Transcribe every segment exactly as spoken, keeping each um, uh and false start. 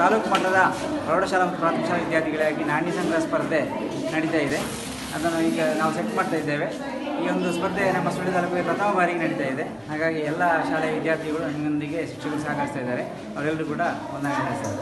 ತಾಲೂಕು ಮಟ್ಟದ ಪ್ರೌಢಶಾಲಾ ಮತ್ತು ಪ್ರಾಥಮಿಕ ಶಾಲಾ ವಿದ್ಯಾರ್ಥಿಗಳಿಗಾಗಿ ನಾಣ್ಯ ಸಂಗ್ರಹ ಸ್ಪರ್ಧೆ ನಡೀತಾ ಇದೆ. ಅದನ್ನು ಈಗ ನಾವು ಸೆಟ್ ಮಾಡ್ತಾ ಇದ್ದೇವೆ. ಈ ಒಂದು ಸ್ಪರ್ಧೆ ನಮ್ಮ ಸುಳ್ಯ ತಾಲೂಕಿಗೆ ಪ್ರಥಮ ಬಾರಿಗೆ ನಡೀತಾ ಇದೆ. ಹಾಗಾಗಿ ಎಲ್ಲ ಶಾಲೆಯ ವಿದ್ಯಾರ್ಥಿಗಳು ನಮ್ಮೊಂದಿಗೆ ಶಿಕ್ಷಕರು ಸಹಕರಿಸ್ತಾ ಇದ್ದಾರೆ. ಅವರೆಲ್ಲರೂ ಕೂಡ ಒಂದಾಗಿ ನಡೆಸ್ತಾರೆ.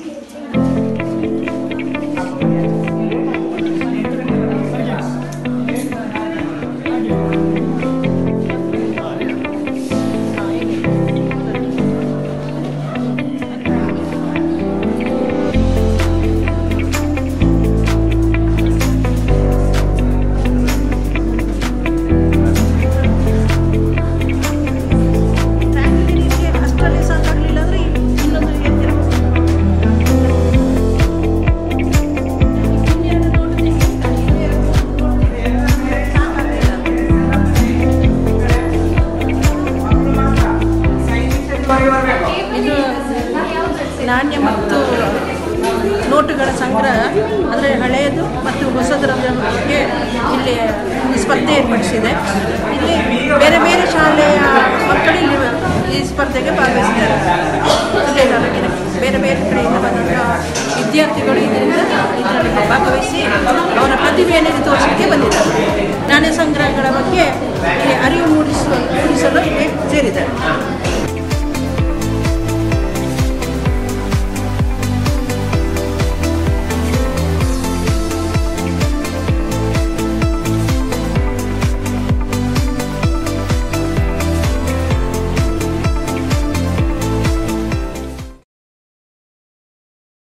ನಾಣ್ಯ ಮತ್ತು ನೋಟುಗಳ ಸಂಗ್ರಹ ಅಂದರೆ ಹಳೆಯದು ಮತ್ತು ಹೊಸದರ ಬಗ್ಗೆ ಇಲ್ಲಿ ಸ್ಪರ್ಧೆ ಏರ್ಪಡಿಸಿದೆ. ಇಲ್ಲಿ ಬೇರೆ ಬೇರೆ ಶಾಲೆಯ ಮಕ್ಕಳು ಇಲ್ಲಿ ಈ ಸ್ಪರ್ಧೆಗೆ ಭಾಗವಹಿಸಿದ್ದಾರೆ. ಸುಳ್ಯ ತಾಲೂಕಿನ ಬೇರೆ ಬೇರೆ ಕಡೆಯಿಂದ ಬಂದಂತಹ ವಿದ್ಯಾರ್ಥಿಗಳು ಇದರಿಂದ ಇದರಲ್ಲಿ ಭಾಗವಹಿಸಿ ಅವರ ಪ್ರತಿಭೆಯನ್ನು ತೋರಿಸಲಿಕ್ಕೆ ಬಂದಿದ್ದಾರೆ. ನಾಣ್ಯ ಸಂಗ್ರಹಗಳ ಬಗ್ಗೆ ಅರಿವು ಮೂಡಿಸುವ ಮೂಡಿಸಲು ಇಲ್ಲಿ ಸೇರಿದ್ದಾರೆ.